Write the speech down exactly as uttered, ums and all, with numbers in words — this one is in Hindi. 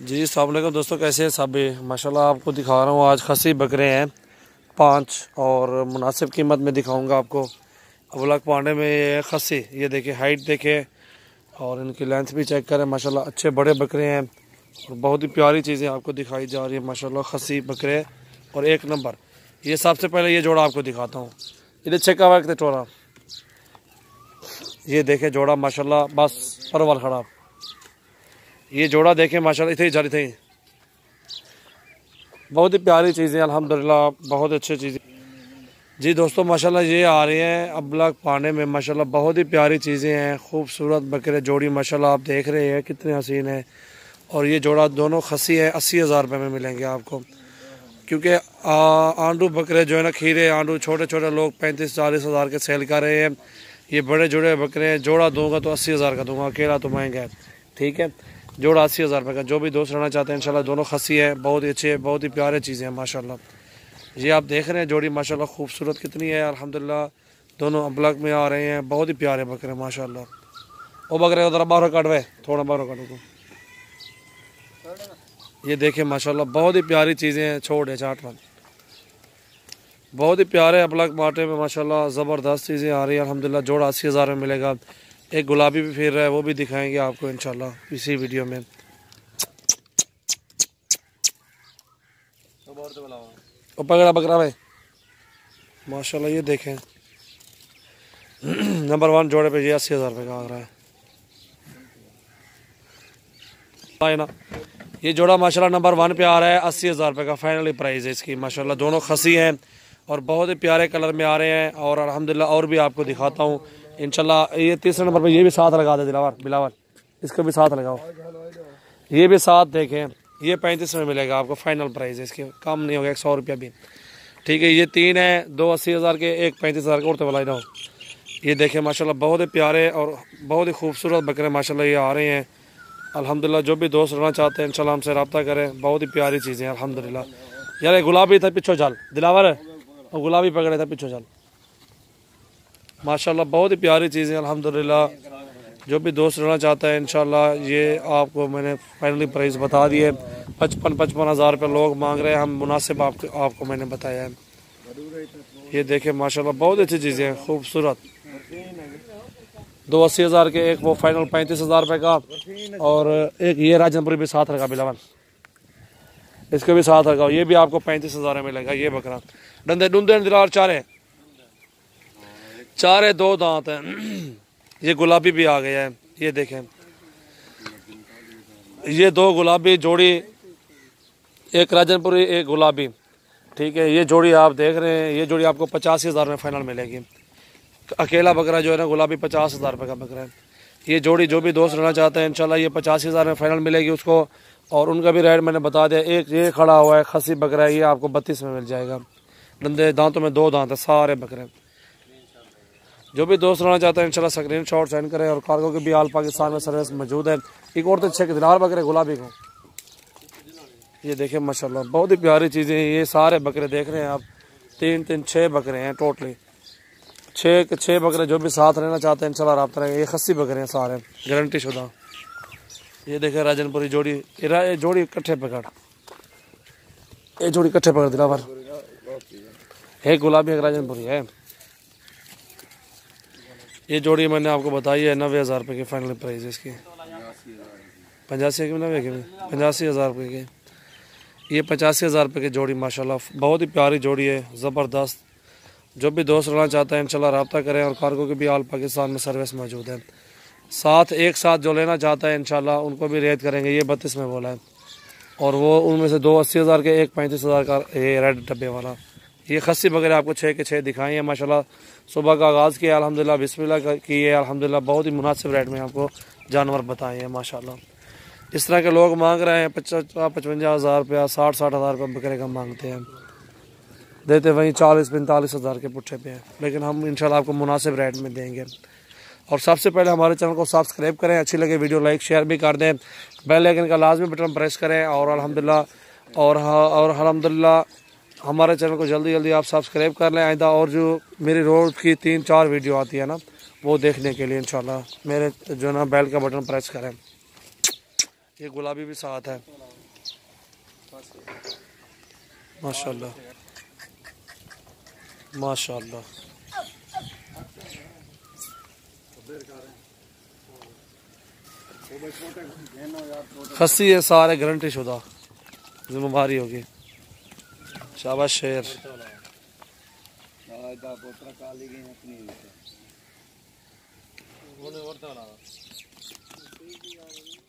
जी अस्सलाम वालेकुम दोस्तों, कैसे हैं सब। माशाल्लाह आपको दिखा रहा हूँ आज खसी बकरे हैं पाँच और मुनासिब कीमत में दिखाऊंगा आपको। अबलग पांडे में ये खसी, ये देखिए हाइट देखें और इनकी लेंथ भी चेक करें। माशाल्लाह अच्छे बड़े बकरे हैं और बहुत ही प्यारी चीज़ें आपको दिखाई जा रही है। माशाल्लाह खसी बकरे और एक नंबर। ये सबसे पहले ये जोड़ा आपको दिखाता हूँ। इधर चेक हुआ कितने टोरा, ये देखे जोड़ा माशाल्लाह बस परवल खराब। ये जोड़ा देखें माशाल्लाह इतनी जारी थी, बहुत ही प्यारी चीज़ें अल्हम्दुलिल्लाह, बहुत अच्छी चीज़ें। जी दोस्तों माशाल्लाह ये आ रहे हैं अबलग पाने में। माशाल्लाह बहुत ही प्यारी चीज़ें हैं, खूबसूरत बकरे जोड़ी माशाल्लाह आप देख रहे हैं कितने हसीन है। और ये जोड़ा दोनों खसी है, अस्सी हज़ार रुपये में मिलेंगे आपको। क्योंकि आंडू बकरे जो है ना, खीरे आंडू छोटे छोटे लोग पैंतीस चालीस हज़ार के सेल कर रहे हैं। ये बड़े जोड़े बकरे हैं, जोड़ा दूंगा तो अस्सी हज़ार का दूंगा, अकेला तो महंगा है। ठीक है, जोड़ा अस्सी हज़ार रुपये का। जो भी दोस्त रहना चाहते हैं इंशाल्लाह, दोनों खसी है, बहुत ही अच्छे है, बहुत ही प्यारे चीज़ें हैं माशाल्लाह। ये आप देख रहे हैं जोड़ी माशाल्लाह खूबसूरत कितनी है अल्हम्दुलिल्लाह। दोनों अबलग में आ रहे हैं, बहुत ही प्यारे बकरे माशाल्लाह। वो बकरे उधर बाहर काटवे, थोड़ा बाहर काटो को। ये देखें माशाल्लाह बहुत ही प्यारी चीज़ें हैं, छोड़ है चाट वाली, बहुत ही प्यारे अबलग माटे में माशाल्लाह ज़बरदस्त चीज़ें आ रही है अल्हम्दुलिल्लाह। जोड़ा अस्सी हज़ार में मिलेगा। एक गुलाबी भी फिर रहा है, वो भी दिखाएंगे आपको इंशाल्लाह इसी वीडियो में। तो पकड़ा बकरा भाई माशाल्लाह, ये देखें नंबर वन जोड़े पे ये अस्सी हज़ार रुपये का आ रहा है ना। ये जोड़ा माशाल्लाह नंबर वन पे आ रहा है, अस्सी हज़ार रुपये का फाइनली प्राइस है इसकी। माशाल्लाह दोनों खसी हैं और बहुत ही प्यारे कलर में आ रहे हैं। और अल्हम्दुलिल्लाह और भी आपको दिखाता हूँ इंशाल्लाह। ये तीसरे नंबर पे ये भी साथ लगा दे दिलावर बिलावर, इसको भी साथ लगाओ। ये भी साथ देखें, ये पैंतीस में मिलेगा आपको, फाइनल प्राइस है इसके, कम नहीं होगा एक सौ रुपया भी। ठीक है, ये तीन है, दो अस्सी हज़ार के, एक पैंतीस हज़ार के। उड़ते वाला रहो। ये देखें माशाल्लाह बहुत ही प्यारे और बहुत ही खूबसूरत बकरे माशाल्लाह ये आ रहे हैं अल्हम्दुलिल्लाह। जो भी दोस्त रहना चाहते हैं इंशाल्लाह हमसे रब्ता करें, बहुत ही प्यारी चीज़ें हैं अल्हम्दुलिल्लाह। यार ये गुलाबी था पिछो जाल दिलावर, और गुलाबी पकड़े था पिछो जाल माशाल्लाह, बहुत ही प्यारी चीज़ें अल्हम्दुलिल्लाह। जो भी दोस्त रहना चाहता है इंशाल्लाह, ये आपको मैंने फाइनली प्राइस बता दिए। पचपन पचपन हज़ार रुपये लोग मांग रहे हैं, हम मुनासिब आपको आपको मैंने बताया है। ये देखें माशाल्लाह बहुत अच्छी चीज़ें हैं, खूबसूरत। दो अस्सी हज़ार के, एक वो फाइनल पैंतीस हज़ार रुपये का, और एक ये राजनपुरी भी साथ रखा बिलावन, इसको भी साथ रखा। ये भी आपको पैंतीस हज़ार में मिलेगा। ये बकरा डंदे डूंदे दिलावर चारे चारे दो दांत हैं। ये गुलाबी भी आ गया है, ये देखें ये दो गुलाबी जोड़ी, एक राजनपुरी एक गुलाबी। ठीक है, ये जोड़ी आप देख रहे हैं, ये जोड़ी आपको पचासी हज़ार में फाइनल मिलेगी। अकेला बकरा जो है ना गुलाबी पचास हज़ार रुपये का बकरा है। ये जोड़ी जो भी दोस्त रहना चाहते हैं इंशाल्लाह ये पचासी हज़ार में फाइनल मिलेगी उसको। और उनका भी रेट मैंने बता दिया। एक ये खड़ा हुआ है खसी बकरा है, ये आपको बत्तीस में मिल जाएगा। डंदे दांतों में दो दांत है, सारे बकरे। जो भी दोस्त रहना चाहते हैं इंशाल्लाह स्क्रीन शॉट सेंड करें। और कार्गो की भी आल पाकिस्तान में सर्विस मौजूद है। एक और तो छः के दिलार बकरे गुलाबी को, ये देखें माशाल्लाह बहुत ही प्यारी चीज़ें। ये सारे बकरे देख रहे हैं आप, तीन तीन छः बकरे हैं टोटली, छः के छः बकरे। जो भी साथ रहना चाहते हैं इंशाल्लाह रब्ता रहेंगे। ये खस्सी बकरे हैं सारे, गारंटी शुदा। ये देखें राजनपुरी जोड़ी, ये जोड़ी इकट्ठे पकड़, ये जोड़ी इकट्ठे पकड़ दिला पर, एक गुलाबी एक राजनपुरी है। ये जोड़ी मैंने आपको बताई है नब्बे हज़ार रुपये की फाइनल प्राइस है इसकी। पचासी की नब्बे की पचासी हज़ार रुपये की, ये पचासी हज़ार रुपये की जोड़ी माशाल्लाह बहुत ही प्यारी जोड़ी है, ज़बरदस्त। जो भी दोस्त रहना चाहते हैं इंशाल्लाह रब्ता करें। और कार्गो की भी आल पाकिस्तान में सर्विस मौजूद है। साथ एक साथ जो लेना चाहता है इंशाल्लाह उनको भी रेट करेंगे। ये बत्तीस में बोला है, और वो उनमें से दो अस्सी हज़ार के, एक पैंतीस हज़ार का ये रेड डब्बे वाला। ये खस्सी वगैरह आपको छः के छः दिखाई है माशाल्लाह। सुबह का आगाज़ किया अल्हम्दुलिल्लाह, बिस्मिल्लाह की है अल्हम्दुलिल्लाह। बहुत ही मुनासिब रेट में आपको जानवर बताए हैं माशाल्लाह। इस तरह के लोग मांग रहे हैं पचास पचवंजा हज़ार रुपया, साठ साठ हज़ार रुपये बकरे का मांगते हैं, देते वहीं चालीस पैंतालीस हज़ार के पुट्ठे पे हैं। लेकिन हम इंशाल्लाह आपको मुनासिब रेट में देंगे। और सबसे पहले हमारे चैनल को सब्सक्राइब करें, अच्छी लगे वीडियो लाइक शेयर भी कर दें, बेल आइकन का लाजमी बटन प्रेस करें। और अल्हम्दुलिल्लाह और और अल्हम्दुलिल्लाह हमारे चैनल को जल्दी जल्दी आप सब्सक्राइब कर लें आइंदा। और जो मेरी रोज़ की तीन चार वीडियो आती है ना, वो देखने के लिए इंशाल्लाह मेरे जो ना बेल का बटन प्रेस करें। ये गुलाबी भी साथ है माशाल्लाह माशाल्लाह। खस्सी है सारे गारंटी शुदा, जिम्मेदारी होगी। शाबाश शेर।